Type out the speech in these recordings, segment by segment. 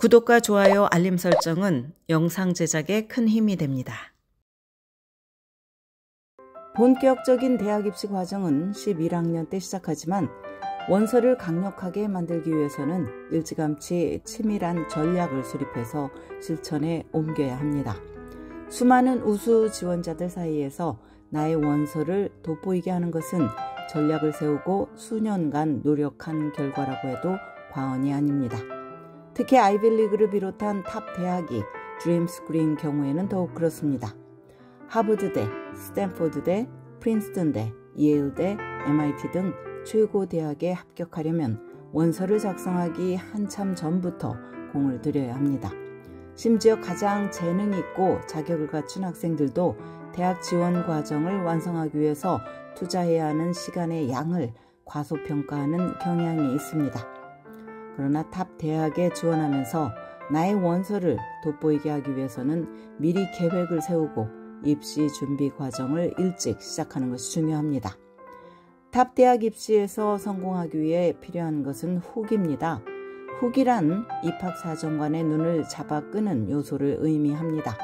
구독과 좋아요, 알림 설정은 영상 제작에 큰 힘이 됩니다. 본격적인 대학 입시 과정은 11학년 때 시작하지만 원서를 강력하게 만들기 위해서는 일찌감치 치밀한 전략을 수립해서 실천에 옮겨야 합니다. 수많은 우수 지원자들 사이에서 나의 원서를 돋보이게 하는 것은 전략을 세우고 수년간 노력한 결과라고 해도 과언이 아닙니다. 특히 아이비리그를 비롯한 탑 대학이 드림스쿨인 경우에는 더욱 그렇습니다. 하버드대, 스탠포드대, 프린스턴대, 예일대, MIT 등 최고 대학에 합격하려면 원서를 작성하기 한참 전부터 공을 들여야 합니다. 심지어 가장 재능 있고 자격을 갖춘 학생들도 대학 지원 과정을 완성하기 위해서 투자해야 하는 시간의 양을 과소평가하는 경향이 있습니다. 그러나 탑 대학에 지원하면서 나의 원서를 돋보이게 하기 위해서는 미리 계획을 세우고 입시 준비 과정을 일찍 시작하는 것이 중요합니다. 탑 대학 입시에서 성공하기 위해 필요한 것은 훅입니다. 훅이란 입학사정관의 눈을 잡아 끄는 요소를 의미합니다.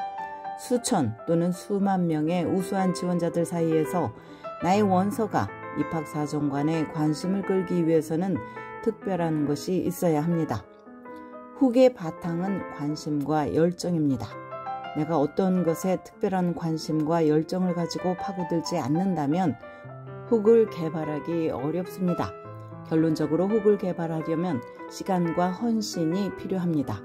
수천 또는 수만 명의 우수한 지원자들 사이에서 나의 원서가 입학사정관의 관심을 끌기 위해서는 특별한 것이 있어야 합니다. 훅의 바탕은 관심과 열정입니다. 내가 어떤 것에 특별한 관심과 열정을 가지고 파고들지 않는다면 훅을 개발하기 어렵습니다. 결론적으로 훅을 개발하려면 시간과 헌신이 필요합니다.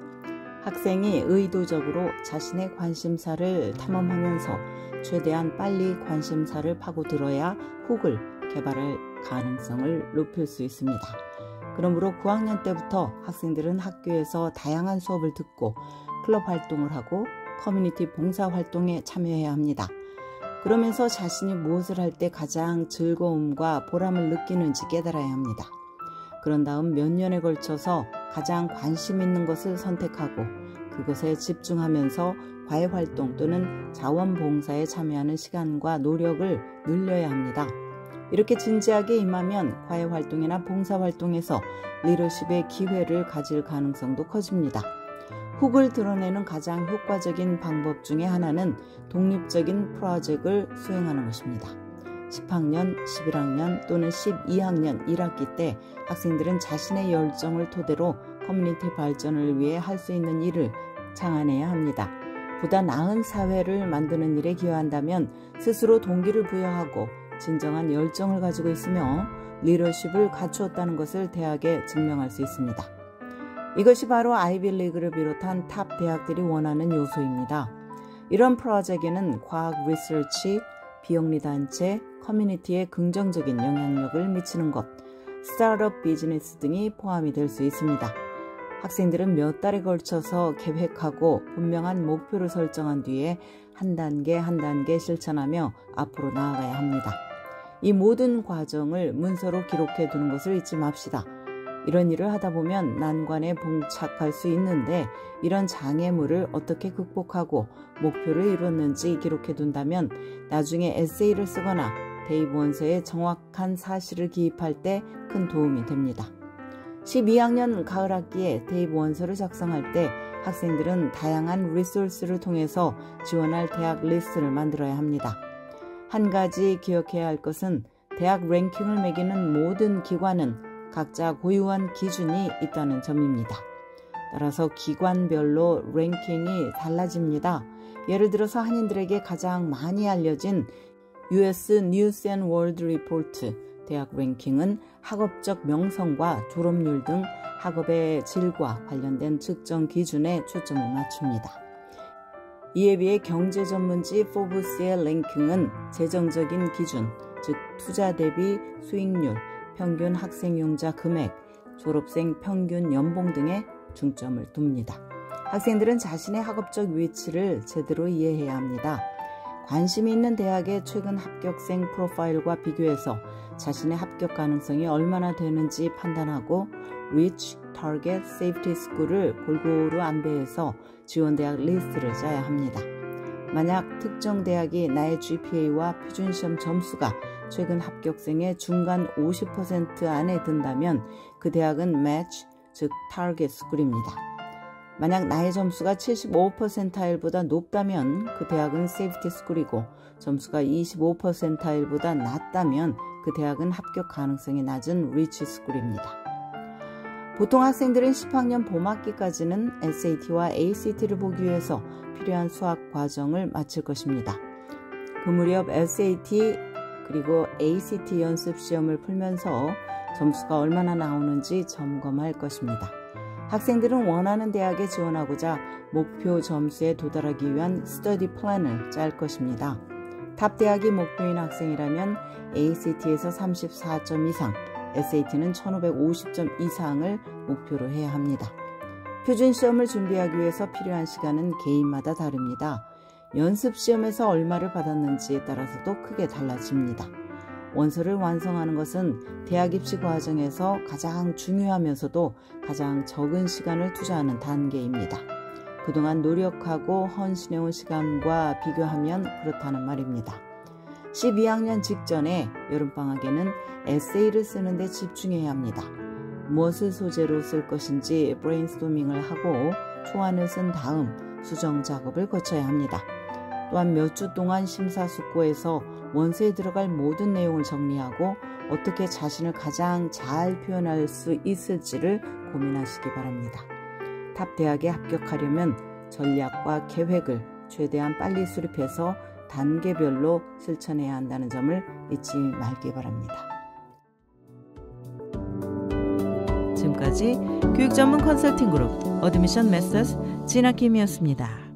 학생이 의도적으로 자신의 관심사를 탐험하면서 최대한 빨리 관심사를 파고들어야 훅을 개발할 가능성을 높일 수 있습니다. 그러므로 9학년 때부터 학생들은 학교에서 다양한 수업을 듣고 클럽 활동을 하고 커뮤니티 봉사 활동에 참여해야 합니다. 그러면서 자신이 무엇을 할 때 가장 즐거움과 보람을 느끼는지 깨달아야 합니다. 그런 다음 몇 년에 걸쳐서 가장 관심 있는 것을 선택하고 그것에 집중하면서 과외활동 또는 자원봉사에 참여하는 시간과 노력을 늘려야 합니다. 이렇게 진지하게 임하면 과외활동이나 봉사활동에서 리더십의 기회를 가질 가능성도 커집니다. 훅을 드러내는 가장 효과적인 방법 중에 하나는 독립적인 프로젝트를 수행하는 것입니다. 10학년, 11학년 또는 12학년 1학기 때 학생들은 자신의 열정을 토대로 커뮤니티 발전을 위해 할 수 있는 일을 창안해야 합니다. 보다 나은 사회를 만드는 일에 기여한다면 스스로 동기를 부여하고 진정한 열정을 가지고 있으며 리더십을 갖추었다는 것을 대학에 증명할 수 있습니다. 이것이 바로 아이비리그를 비롯한 탑 대학들이 원하는 요소입니다. 이런 프로젝트에는 과학 리서치, 비영리단체, 커뮤니티에 긍정적인 영향력을 미치는 것, 스타트업 비즈니스 등이 포함이 될 수 있습니다. 학생들은 몇 달에 걸쳐서 계획하고 분명한 목표를 설정한 뒤에 한 단계 한 단계 실천하며 앞으로 나아가야 합니다. 이 모든 과정을 문서로 기록해 두는 것을 잊지 맙시다. 이런 일을 하다 보면 난관에 봉착할 수 있는데 이런 장애물을 어떻게 극복하고 목표를 이뤘는지 기록해 둔다면 나중에 에세이를 쓰거나 대입 원서에 정확한 사실을 기입할 때 큰 도움이 됩니다. 12학년 가을 학기에 대입 원서를 작성할 때 학생들은 다양한 리소스를 통해서 지원할 대학 리스트를 만들어야 합니다. 한 가지 기억해야 할 것은 대학 랭킹을 매기는 모든 기관은 각자 고유한 기준이 있다는 점입니다. 따라서 기관별로 랭킹이 달라집니다. 예를 들어서 한인들에게 가장 많이 알려진 US News and World Report 대학 랭킹은 학업적 명성과 졸업률 등 학업의 질과 관련된 측정 기준에 초점을 맞춥니다. 이에 비해 경제 전문지 포브스의 랭킹은 재정적인 기준, 즉 투자 대비 수익률, 평균 학생용자 금액, 졸업생 평균 연봉 등에 중점을 둡니다. 학생들은 자신의 학업적 위치를 제대로 이해해야 합니다. 관심이 있는 대학의 최근 합격생 프로파일과 비교해서 자신의 합격 가능성이 얼마나 되는지 판단하고 Reach, Target, Safety School을 골고루 안배해서 지원대학 리스트를 짜야 합니다. 만약 특정 대학이 나의 GPA와 표준시험 점수가 최근 합격생의 중간 50% 안에 든다면 그 대학은 Match, 즉 Target School입니다. 만약 나의 점수가 75%일보다 높다면 그 대학은 세이프티 스쿨이고 점수가 25%일보다 낮다면 그 대학은 합격 가능성이 낮은 리치 스쿨입니다. 보통 학생들은 10학년 봄학기까지는 SAT와 ACT를 보기 위해서 필요한 수학 과정을 마칠 것입니다. 그 무렵 SAT 그리고 ACT 연습 시험을 풀면서 점수가 얼마나 나오는지 점검할 것입니다. 학생들은 원하는 대학에 지원하고자 목표 점수에 도달하기 위한 스터디 플랜을 짤 것입니다. 탑 대학이 목표인 학생이라면 ACT에서 34점 이상, SAT는 1550점 이상을 목표로 해야 합니다. 표준 시험을 준비하기 위해서 필요한 시간은 개인마다 다릅니다. 연습 시험에서 얼마를 받았는지에 따라서도 크게 달라집니다. 원서를 완성하는 것은 대학 입시 과정에서 가장 중요하면서도 가장 적은 시간을 투자하는 단계입니다. 그동안 노력하고 헌신해온 시간과 비교하면 그렇다는 말입니다. 12학년 직전에 여름방학에는 에세이를 쓰는 데 집중해야 합니다. 무엇을 소재로 쓸 것인지 브레인스토밍을 하고 초안을 쓴 다음 수정 작업을 거쳐야 합니다. 또한 몇 주 동안 심사숙고해서 원서에 들어갈 모든 내용을 정리하고 어떻게 자신을 가장 잘 표현할 수 있을지를 고민하시기 바랍니다. 탑 대학에 합격하려면 전략과 계획을 최대한 빨리 수립해서 단계별로 실천해야 한다는 점을 잊지 말기 바랍니다. 지금까지 교육 전문 컨설팅 그룹 어드미션 메서스 진아킴이었습니다.